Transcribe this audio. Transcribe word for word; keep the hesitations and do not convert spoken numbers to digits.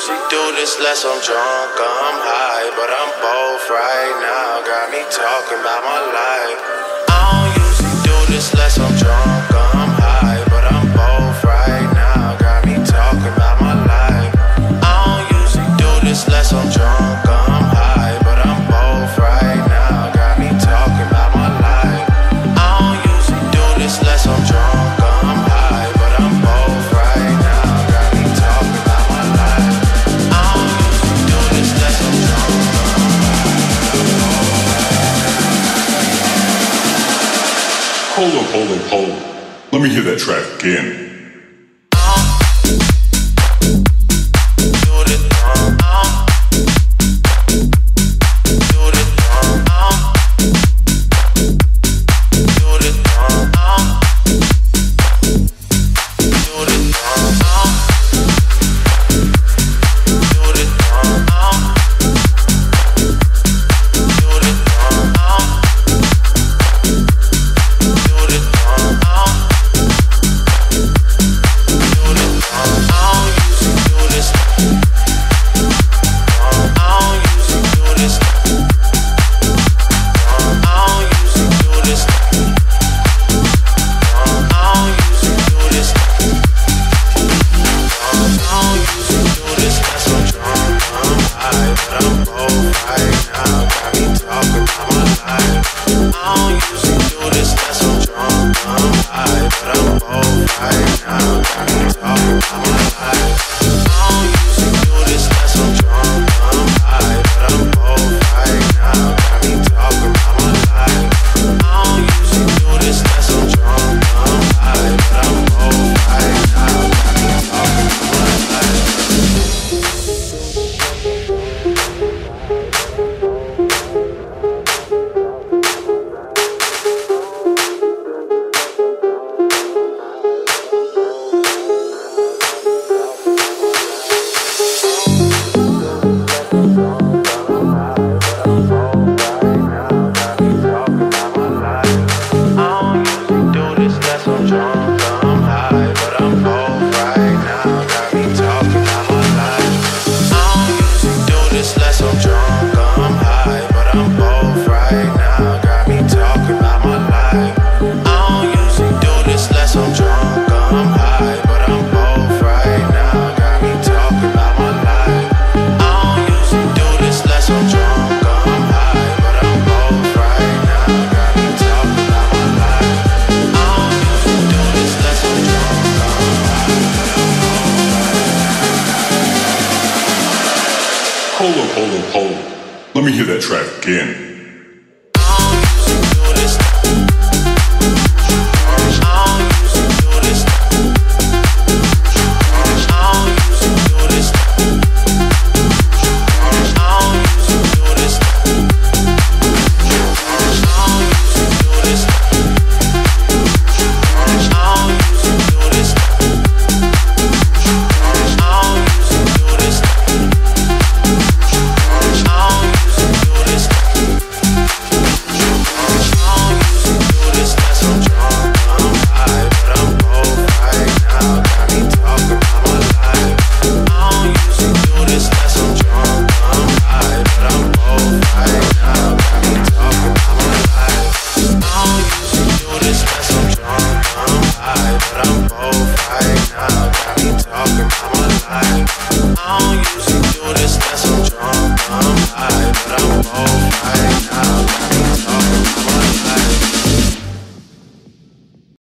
usually do this less I'm drunk or I'm high, but I'm both right now. Got me talking about my life. I don't usually do this less I'm drunk or I'm high, but I'm both right now. Got me talking about my life. I don't usually do this less I'm drunk or I'm high, but I'm both right now. Got me talking about my life. I don't usually do this less I'm drunk or I'm high, but I'm both right now. Got me talking about my life. I don't usually do this less I'm drunk or I'm high. Hold up, hold up, hold up. Let me hear that track again. Hold up, hold up, hold up. Let me hear that track again.